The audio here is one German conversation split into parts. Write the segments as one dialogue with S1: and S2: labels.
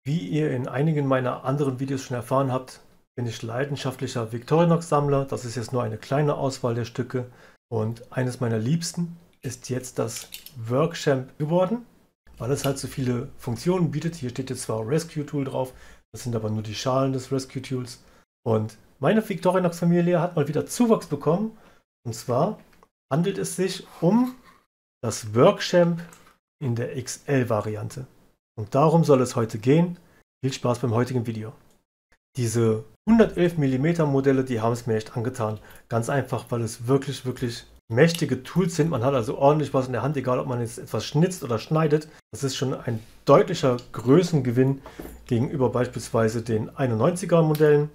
S1: Wie ihr in einigen meiner anderen Videos schon erfahren habt, bin ich leidenschaftlicher Victorinox-Sammler. Das ist jetzt nur eine kleine Auswahl der Stücke. Und eines meiner Liebsten ist jetzt das Workchamp geworden, weil es halt so viele Funktionen bietet. Hier steht jetzt zwar Rescue Tool drauf, das sind aber nur die Schalen des Rescue Tools. Und meine Victorinox-Familie hat mal wieder Zuwachs bekommen. Und zwar handelt es sich um das Workchamp in der XL-Variante. Und darum soll es heute gehen. Viel Spaß beim heutigen Video. Diese 111 mm Modelle, die haben es mir echt angetan. Ganz einfach, weil es wirklich mächtige Tools sind. Man hat also ordentlich was in der Hand, egal ob man jetzt etwas schnitzt oder schneidet. Das ist schon ein deutlicher Größengewinn gegenüber beispielsweise den 91er Modellen.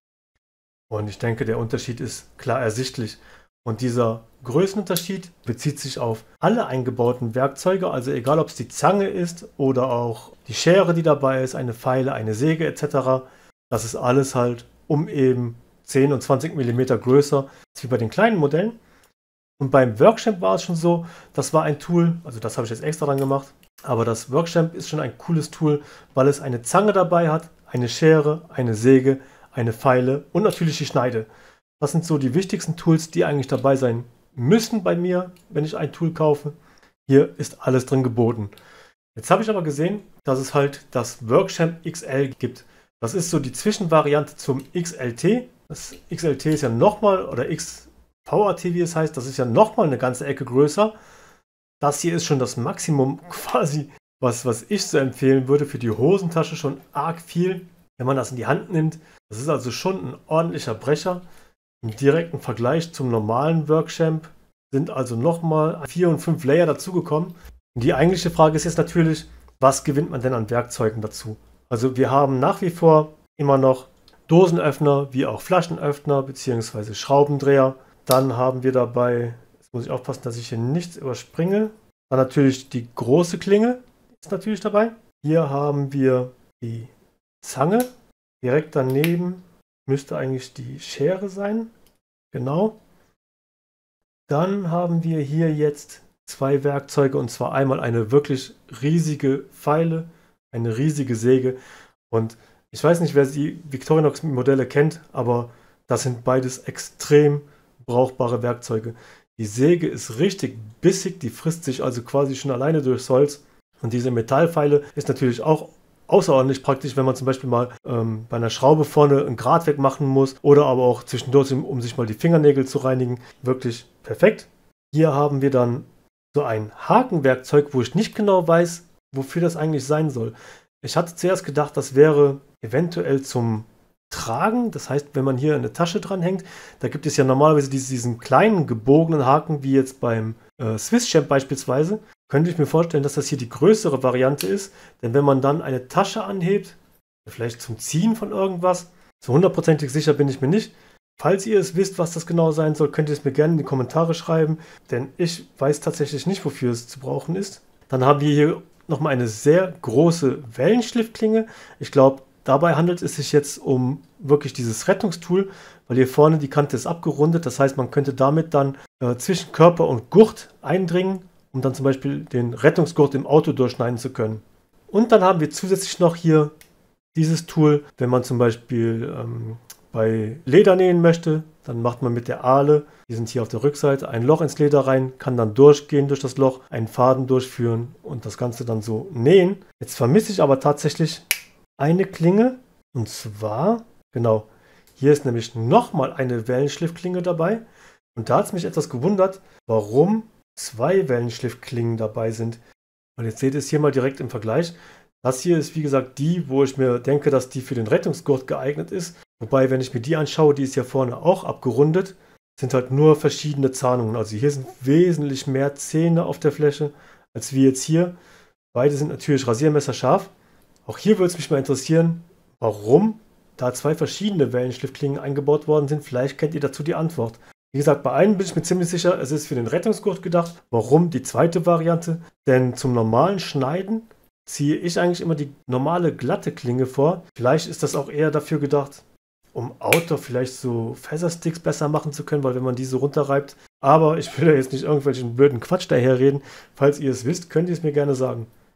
S1: Und ich denke, der Unterschied ist klar ersichtlich. Und dieser Größenunterschied bezieht sich auf alle eingebauten Werkzeuge, also egal ob es die Zange ist oder auch die Schere, die dabei ist, eine Feile, eine Säge etc. Das ist alles halt um eben 10 und 20 mm größer als wie bei den kleinen Modellen. Und beim Workchamp war es schon so, das war ein Tool, also das habe ich jetzt extra dran gemacht, aber das Workchamp ist schon ein cooles Tool, weil es eine Zange dabei hat, eine Schere, eine Säge, eine Feile und natürlich die Schneide. Das sind so die wichtigsten Tools, die eigentlich dabei sein müssen bei mir, wenn ich ein Tool kaufe. Hier ist alles drin geboten. Jetzt habe ich aber gesehen, dass es halt das Workchamp XL gibt. Das ist so die Zwischenvariante zum XLT. Das XLT ist ja nochmal, oder XVAT wie es heißt, das ist ja nochmal eine ganze Ecke größer. Das hier ist schon das Maximum quasi, was ich so empfehlen würde. Für die Hosentasche schon arg viel, wenn man das in die Hand nimmt. Das ist also schon ein ordentlicher Brecher. Im direkten Vergleich zum normalen Workchamp sind also nochmal 4 und 5 Layer dazugekommen. Die eigentliche Frage ist jetzt natürlich, was gewinnt man denn an Werkzeugen dazu? Also wir haben nach wie vor immer noch Dosenöffner, wie auch Flaschenöffner bzw. Schraubendreher. Dann haben wir dabei, jetzt muss ich aufpassen, dass ich hier nichts überspringe. Dann natürlich die große Klinge ist natürlich dabei. Hier haben wir die Zange. Direkt daneben müsste eigentlich die Schere sein. Genau. Dann haben wir hier jetzt zwei Werkzeuge, und zwar einmal eine wirklich riesige Feile, eine riesige Säge. Und ich weiß nicht, wer die Victorinox Modelle kennt, aber das sind beides extrem brauchbare Werkzeuge. Die Säge ist richtig bissig, die frisst sich also quasi schon alleine durchs Holz. Und diese Metallfeile ist natürlich auch außerordentlich praktisch, wenn man zum Beispiel mal bei einer Schraube vorne einen Grat wegmachen muss oder aber auch zwischendurch, um sich mal die Fingernägel zu reinigen. Wirklich perfekt. Hier haben wir dann so ein Hakenwerkzeug, wo ich nicht genau weiß, wofür das eigentlich sein soll. Ich hatte zuerst gedacht, das wäre eventuell zum Tragen. Das heißt, wenn man hier eine Tasche dranhängt, da gibt es ja normalerweise diesen kleinen gebogenen Haken, wie jetzt beim Swiss Champ beispielsweise. Könnte ich mir vorstellen, dass das hier die größere Variante ist, denn wenn man dann eine Tasche anhebt, vielleicht zum Ziehen von irgendwas, so hundertprozentig sicher bin ich mir nicht. Falls ihr es wisst, was das genau sein soll, könnt ihr es mir gerne in die Kommentare schreiben, denn ich weiß tatsächlich nicht, wofür es zu brauchen ist. Dann haben wir hier nochmal eine sehr große Wellenschliffklinge. Ich glaube, dabei handelt es sich jetzt um wirklich dieses Rettungstool, weil hier vorne die Kante ist abgerundet. Das heißt, man könnte damit dann zwischen Körper und Gurt eindringen, um dann zum Beispiel den Rettungsgurt im Auto durchschneiden zu können. Und dann haben wir zusätzlich noch hier dieses Tool, wenn man zum Beispiel bei Leder nähen möchte, dann macht man mit der Ahle, die sind hier auf der Rückseite, ein Loch ins Leder rein, kann dann durchgehen durch das Loch, einen Faden durchführen und das Ganze dann so nähen. Jetzt vermisse ich aber tatsächlich eine Klinge, und zwar, genau, hier ist nämlich nochmal eine Wellenschliffklinge dabei. Und da hat es mich etwas gewundert, warum zwei Wellenschliffklingen dabei sind. Und jetzt seht ihr es hier mal direkt im Vergleich. Das hier ist wie gesagt die, wo ich mir denke, dass die für den Rettungsgurt geeignet ist. Wobei, wenn ich mir die anschaue, die ist ja vorne auch abgerundet, sind halt nur verschiedene Zahnungen. Also hier sind wesentlich mehr Zähne auf der Fläche, als wie jetzt hier. Beide sind natürlich rasiermesserscharf. Auch hier würde es mich mal interessieren, warum da zwei verschiedene Wellenschliffklingen eingebaut worden sind. Vielleicht kennt ihr dazu die Antwort. Wie gesagt, bei einem bin ich mir ziemlich sicher, es ist für den Rettungsgurt gedacht. Warum die zweite Variante? Denn zum normalen Schneiden ziehe ich eigentlich immer die normale glatte Klinge vor. Vielleicht ist das auch eher dafür gedacht, um Outdoor vielleicht so Feathersticks besser machen zu können, weil wenn man die so runterreibt. Aber ich will ja jetzt nicht irgendwelchen blöden Quatsch daherreden. Falls ihr es wisst, könnt ihr es mir gerne sagen.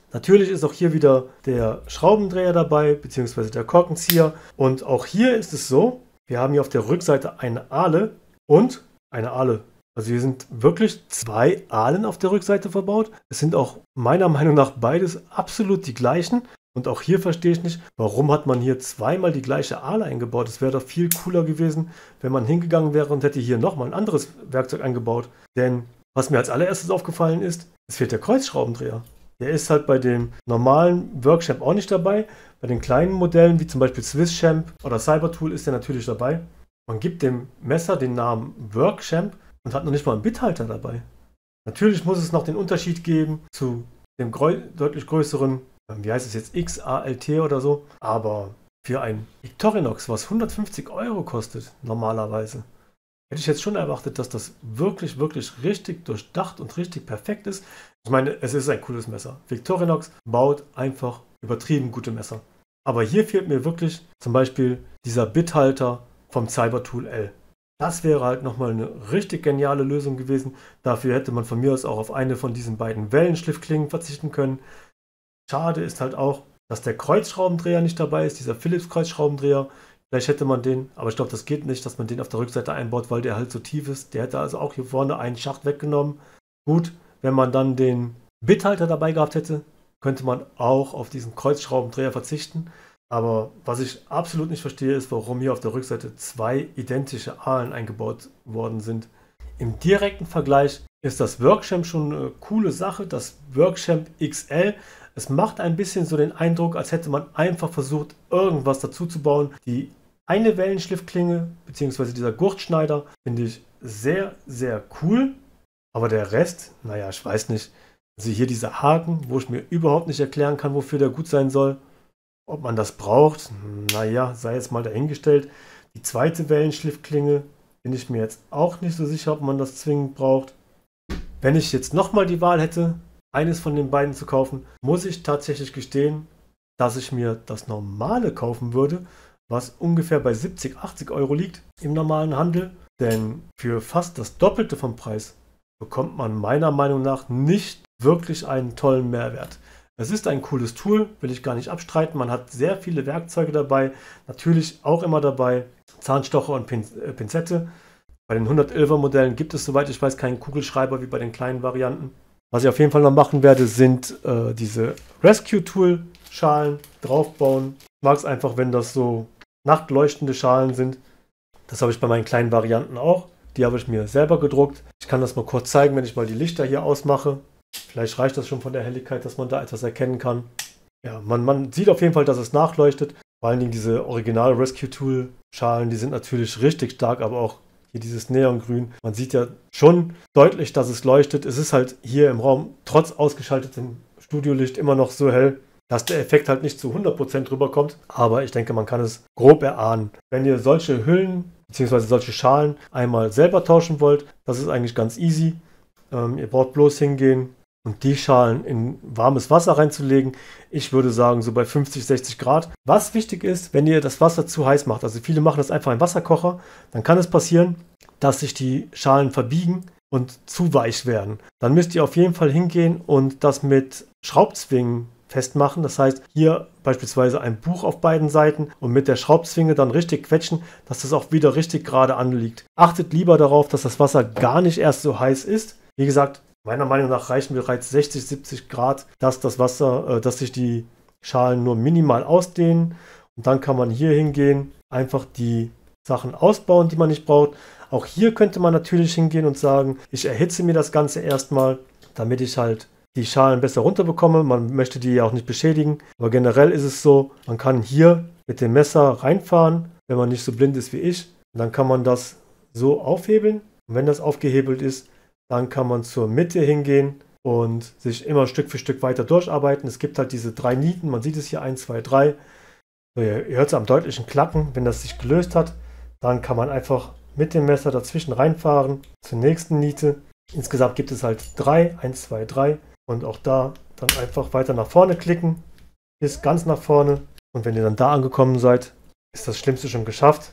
S1: Natürlich ist auch hier wieder der Schraubendreher dabei, beziehungsweise der Korkenzieher. Und auch hier ist es so, wir haben hier auf der Rückseite eine Ahle und eine Ahle. Also hier sind wirklich 2 Ahlen auf der Rückseite verbaut. Es sind auch meiner Meinung nach beides absolut die gleichen. Und auch hier verstehe ich nicht, warum hat man hier zweimal die gleiche Ahle eingebaut. Es wäre doch viel cooler gewesen, wenn man hingegangen wäre und hätte hier nochmal ein anderes Werkzeug eingebaut. Denn was mir als allererstes aufgefallen ist, es fehlt der Kreuzschraubendreher. Der ist halt bei dem normalen Workchamp auch nicht dabei. Bei den kleinen Modellen, wie zum Beispiel Swiss Champ oder Cybertool, ist der natürlich dabei. Man gibt dem Messer den Namen Workchamp und hat noch nicht mal einen Bithalter dabei. Natürlich muss es noch den Unterschied geben zu dem deutlich größeren, wie heißt es jetzt, XALT oder so. Aber für ein Victorinox, was 150 € kostet, normalerweise, hätte ich jetzt schon erwartet, dass das wirklich, wirklich richtig durchdacht und richtig perfekt ist. Ich meine, es ist ein cooles Messer. Victorinox baut einfach übertrieben gute Messer. Aber hier fehlt mir wirklich zum Beispiel dieser Bithalter vom Cybertool L. Das wäre halt nochmal eine richtig geniale Lösung gewesen. Dafür hätte man von mir aus auch auf eine von diesen beiden Wellenschliffklingen verzichten können. Schade ist halt auch, dass der Kreuzschraubendreher nicht dabei ist, dieser Philips Kreuzschraubendreher. Vielleicht hätte man den, aber ich glaube, das geht nicht, dass man den auf der Rückseite einbaut, weil der halt so tief ist. Der hätte also auch hier vorne einen Schacht weggenommen. Gut, wenn man dann den Bithalter dabei gehabt hätte, könnte man auch auf diesen Kreuzschraubendreher verzichten. Aber was ich absolut nicht verstehe, ist, warum hier auf der Rückseite 2 identische Ahlen eingebaut worden sind. Im direkten Vergleich ist das Workchamp schon eine coole Sache, das Workchamp XL. Es macht ein bisschen so den Eindruck, als hätte man einfach versucht, irgendwas dazu zu bauen. Die eine Wellenschliffklinge, beziehungsweise dieser Gurtschneider, finde ich sehr, sehr cool. Aber der Rest, naja, ich weiß nicht. Also hier dieser Haken, wo ich mir überhaupt nicht erklären kann, wofür der gut sein soll. Ob man das braucht, naja, sei jetzt mal dahingestellt. Die zweite Wellenschliffklinge bin ich mir jetzt auch nicht so sicher, ob man das zwingend braucht. Wenn ich jetzt nochmal die Wahl hätte, eines von den beiden zu kaufen, muss ich tatsächlich gestehen, dass ich mir das normale kaufen würde, was ungefähr bei 70, 80 € liegt im normalen Handel. Denn für fast das Doppelte vom Preis bekommt man meiner Meinung nach nicht wirklich einen tollen Mehrwert. Es ist ein cooles Tool, will ich gar nicht abstreiten. Man hat sehr viele Werkzeuge dabei. Natürlich auch immer dabei Zahnstocher und Pinzette. Bei den 111er Modellen gibt es, soweit ich weiß, keinen Kugelschreiber wie bei den kleinen Varianten. Was ich auf jeden Fall noch machen werde, sind diese Rescue Tool Schalen draufbauen. Ich mag es einfach, wenn das so nachtleuchtende Schalen sind. Das habe ich bei meinen kleinen Varianten auch. Die habe ich mir selber gedruckt. Ich kann das mal kurz zeigen, wenn ich mal die Lichter hier ausmache. Vielleicht reicht das schon von der Helligkeit, dass man da etwas erkennen kann. Ja, man sieht auf jeden Fall, dass es nachleuchtet. Vor allen Dingen diese Original Rescue Tool Schalen, die sind natürlich richtig stark, aber auch hier dieses Neongrün. Man sieht ja schon deutlich, dass es leuchtet. Es ist halt hier im Raum trotz ausgeschaltetem Studiolicht immer noch so hell, dass der Effekt halt nicht zu 100% rüberkommt. Aber ich denke, man kann es grob erahnen. Wenn ihr solche Hüllen bzw. solche Schalen einmal selber tauschen wollt, das ist eigentlich ganz easy. Ihr braucht bloß hingehen und die Schalen in warmes Wasser reinzulegen. Ich würde sagen, so bei 50, 60 Grad. Was wichtig ist, wenn ihr das Wasser zu heiß macht, also viele machen das einfach im Wasserkocher, dann kann es passieren, dass sich die Schalen verbiegen und zu weich werden. Dann müsst ihr auf jeden Fall hingehen und das mit Schraubzwingen festmachen. Das heißt, hier beispielsweise ein Buch auf beiden Seiten und mit der Schraubzwinge dann richtig quetschen, dass das auch wieder richtig gerade anliegt. Achtet lieber darauf, dass das Wasser gar nicht erst so heiß ist. Wie gesagt, meiner Meinung nach reichen bereits 60, 70 Grad, dass das Wasser, dass sich die Schalen nur minimal ausdehnen. Und dann kann man hier hingehen, einfach die Sachen ausbauen, die man nicht braucht. Auch hier könnte man natürlich hingehen und sagen, ich erhitze mir das Ganze erstmal, damit ich halt die Schalen besser runterbekomme. Man möchte die ja auch nicht beschädigen. Aber generell ist es so, man kann hier mit dem Messer reinfahren, wenn man nicht so blind ist wie ich. Und dann kann man das so aufhebeln. Und wenn das aufgehebelt ist, dann kann man zur Mitte hingehen und sich immer Stück für Stück weiter durcharbeiten. Es gibt halt diese 3 Nieten, man sieht es hier 1, 2, 3. So, ihr hört es am deutlichen Klacken, wenn das sich gelöst hat. Dann kann man einfach mit dem Messer dazwischen reinfahren zur nächsten Niete. Insgesamt gibt es halt 3, 1, 2, 3. Und auch da dann einfach weiter nach vorne klicken, bis ganz nach vorne. Und wenn ihr dann da angekommen seid, ist das Schlimmste schon geschafft.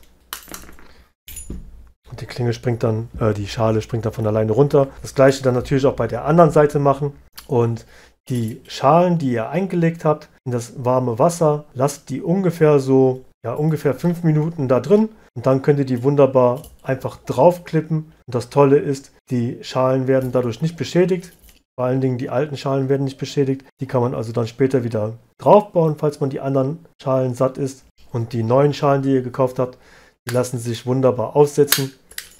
S1: Und die Klinge springt dann, die Schale springt dann von alleine runter. Das gleiche dann natürlich auch bei der anderen Seite machen. Und die Schalen, die ihr eingelegt habt, in das warme Wasser. Lasst die ungefähr so, ja, ungefähr 5 Minuten da drin. Und dann könnt ihr die wunderbar einfach draufklippen. Und das Tolle ist, die Schalen werden dadurch nicht beschädigt. Vor allen Dingen die alten Schalen werden nicht beschädigt. Die kann man also dann später wieder draufbauen, falls man die anderen Schalen satt ist. Und die neuen Schalen, die ihr gekauft habt, die lassen sich wunderbar aufsetzen.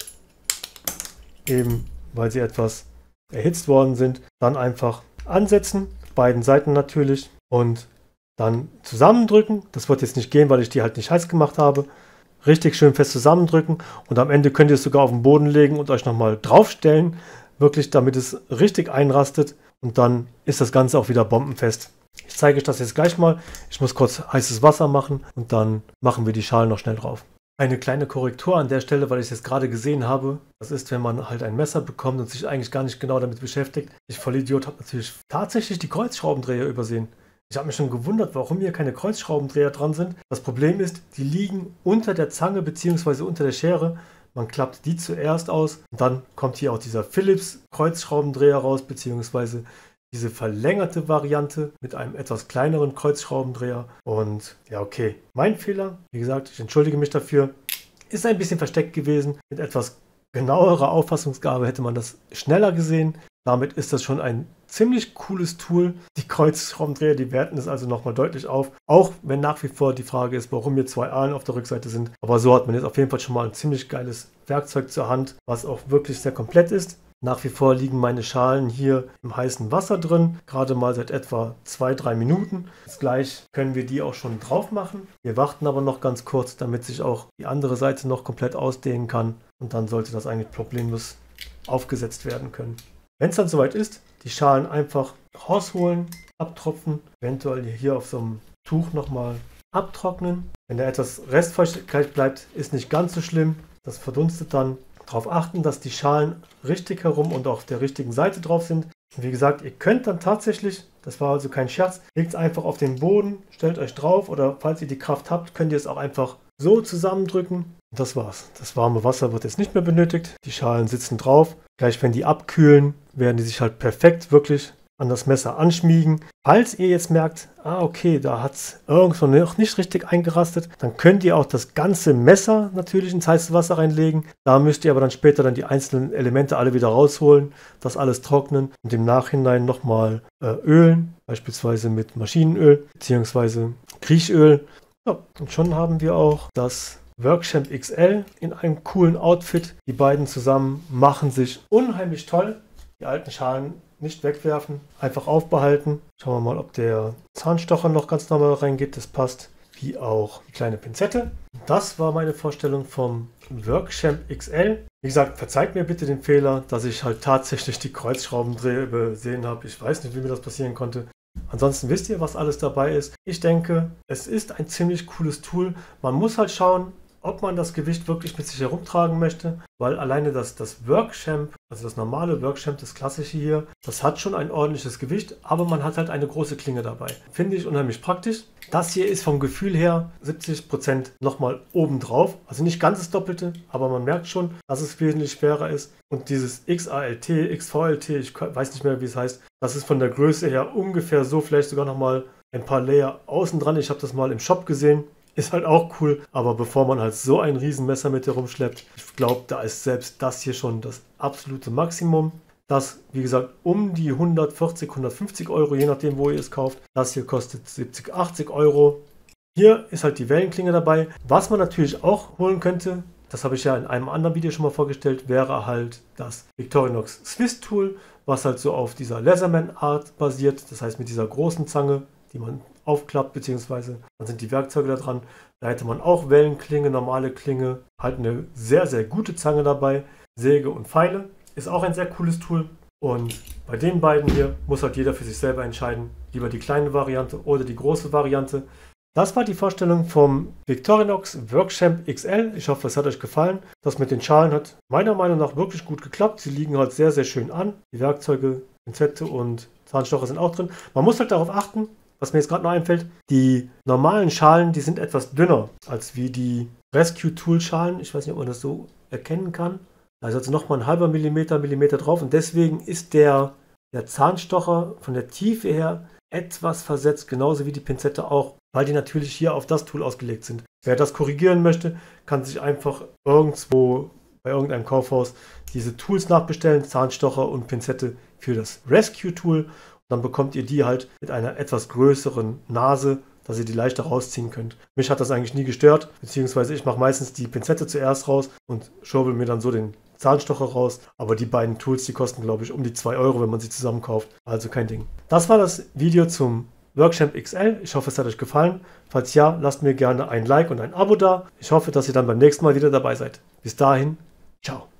S1: Eben weil sie etwas erhitzt worden sind. Dann einfach ansetzen, beiden Seiten natürlich. Und dann zusammendrücken. Das wird jetzt nicht gehen, weil ich die halt nicht heiß gemacht habe. Richtig schön fest zusammendrücken. Und am Ende könnt ihr es sogar auf den Boden legen und euch nochmal draufstellen. Wirklich, damit es richtig einrastet. Und dann ist das Ganze auch wieder bombenfest. Ich zeige euch das jetzt gleich mal. Ich muss kurz heißes Wasser machen und dann machen wir die Schalen noch schnell drauf. Eine kleine Korrektur an der Stelle, weil ich es jetzt gerade gesehen habe. Das ist, wenn man halt ein Messer bekommt und sich eigentlich gar nicht genau damit beschäftigt. Ich Vollidiot habe natürlich tatsächlich die Kreuzschraubendreher übersehen. Ich habe mich schon gewundert, warum hier keine Kreuzschraubendreher dran sind. Das Problem ist, die liegen unter der Zange bzw. unter der Schere. Man klappt die zuerst aus und dann kommt hier auch dieser Philips Kreuzschraubendreher raus, beziehungsweise diese verlängerte Variante mit einem etwas kleineren Kreuzschraubendreher. Und ja, okay, mein Fehler. Wie gesagt, ich entschuldige mich dafür. Ist ein bisschen versteckt gewesen. Mit etwas genauerer Auffassungsgabe hätte man das schneller gesehen. Damit ist das schon ein ziemlich cooles Tool. Die Kreuzschraubendreher, die werten es also nochmal deutlich auf. Auch wenn nach wie vor die Frage ist, warum hier 2 Aalen auf der Rückseite sind. Aber so hat man jetzt auf jeden Fall schon mal ein ziemlich geiles Werkzeug zur Hand, was auch wirklich sehr komplett ist. Nach wie vor liegen meine Schalen hier im heißen Wasser drin, gerade mal seit etwa 2-3 Minuten. Jetzt gleich können wir die auch schon drauf machen. Wir warten aber noch ganz kurz, damit sich auch die andere Seite noch komplett ausdehnen kann. Und dann sollte das eigentlich problemlos aufgesetzt werden können. Wenn es dann soweit ist, die Schalen einfach rausholen, abtropfen, eventuell hier auf so einem Tuch nochmal abtrocknen. Wenn da etwas Restfeuchtigkeit bleibt, ist nicht ganz so schlimm. Das verdunstet dann. Darauf achten, dass die Schalen richtig herum und auf der richtigen Seite drauf sind. Und wie gesagt, ihr könnt dann tatsächlich, das war also kein Scherz, legt es einfach auf den Boden, stellt euch drauf oder falls ihr die Kraft habt, könnt ihr es auch einfach so zusammendrücken. Und das war's. Das warme Wasser wird jetzt nicht mehr benötigt. Die Schalen sitzen drauf. Gleich wenn die abkühlen, werden die sich halt perfekt wirklich an das Messer anschmiegen. Falls ihr jetzt merkt, okay, da hat es irgendwo noch nicht richtig eingerastet, dann könnt ihr auch das ganze Messer natürlich ins heiße Wasser reinlegen. Da müsst ihr aber dann später dann die einzelnen Elemente alle wieder rausholen, das alles trocknen und im Nachhinein nochmal ölen, beispielsweise mit Maschinenöl bzw. Kriechöl. Ja, und schon haben wir auch das Workchamp XL in einem coolen Outfit. Die beiden zusammen machen sich unheimlich toll. Die alten Schalen nicht wegwerfen, einfach aufbehalten. Schauen wir mal, ob der Zahnstocher noch ganz normal reingeht. Das passt, wie auch die kleine Pinzette. Das war meine Vorstellung vom Workchamp XL. Wie gesagt, verzeiht mir bitte den Fehler, dass ich halt tatsächlich die Kreuzschraubendreher übersehen habe. Ich weiß nicht, wie mir das passieren konnte. Ansonsten wisst ihr, was alles dabei ist. Ich denke, es ist ein ziemlich cooles Tool. Man muss halt schauen, ob man das Gewicht wirklich mit sich herumtragen möchte, weil alleine das Workchamp, also das normale Workchamp, das klassische hier, das hat schon ein ordentliches Gewicht, aber man hat halt eine große Klinge dabei. Finde ich unheimlich praktisch. Das hier ist vom Gefühl her 70% nochmal oben drauf, also nicht ganz das Doppelte, aber man merkt schon, dass es wesentlich schwerer ist. Und dieses XALT, XVLT, ich weiß nicht mehr, wie es heißt, das ist von der Größe her ungefähr so, vielleicht sogar nochmal ein paar Layer außen dran. Ich habe das mal im Shop gesehen. Ist halt auch cool, aber bevor man halt so ein Riesenmesser mit herumschleppt, ich glaube, da ist selbst das hier schon das absolute Maximum. Das, wie gesagt, um die 140, 150 Euro, je nachdem, wo ihr es kauft. Das hier kostet 70, 80 Euro. Hier ist halt die Wellenklinge dabei. Was man natürlich auch holen könnte, das habe ich ja in einem anderen Video schon mal vorgestellt, wäre halt das Victorinox Swiss Tool, was halt so auf dieser Leatherman Art basiert. Das heißt mit dieser großen Zange, die man aufklappt, beziehungsweise dann sind die Werkzeuge da dran. Da hätte man auch Wellenklinge, normale Klinge, halt eine sehr, sehr gute Zange dabei, Säge und Pfeile. Ist auch ein sehr cooles Tool. Und bei den beiden hier muss halt jeder für sich selber entscheiden, lieber die kleine Variante oder die große Variante. Das war die Vorstellung vom Victorinox Workchamp XL. Ich hoffe, es hat euch gefallen. Das mit den Schalen hat meiner Meinung nach wirklich gut geklappt. Sie liegen halt sehr, sehr schön an. Die Werkzeuge, Pinzette und Zahnstocher sind auch drin. Man muss halt darauf achten, was mir jetzt gerade noch einfällt, die normalen Schalen, die sind etwas dünner als wie die Rescue Tool Schalen. Ich weiß nicht, ob man das so erkennen kann. Da ist also nochmal ein halber Millimeter drauf und deswegen ist der der Zahnstocher von der Tiefe her etwas versetzt, genauso wie die Pinzette auch, weil die natürlich hier auf das Tool ausgelegt sind. Wer das korrigieren möchte, kann sich einfach irgendwo bei irgendeinem Kaufhaus diese Tools nachbestellen, Zahnstocher und Pinzette für das Rescue Tool. Und dann bekommt ihr die halt mit einer etwas größeren Nase, dass ihr die leichter rausziehen könnt. Mich hat das eigentlich nie gestört, beziehungsweise ich mache meistens die Pinzette zuerst raus und schauble mir dann so den Zahnstocher raus. Aber die beiden Tools, die kosten, glaube ich, um die 2 Euro, wenn man sie zusammen kauft. Also kein Ding. Das war das Video zum Workchamp XL. Ich hoffe, es hat euch gefallen. Falls ja, lasst mir gerne ein Like und ein Abo da. Ich hoffe, dass ihr dann beim nächsten Mal wieder dabei seid. Bis dahin, ciao.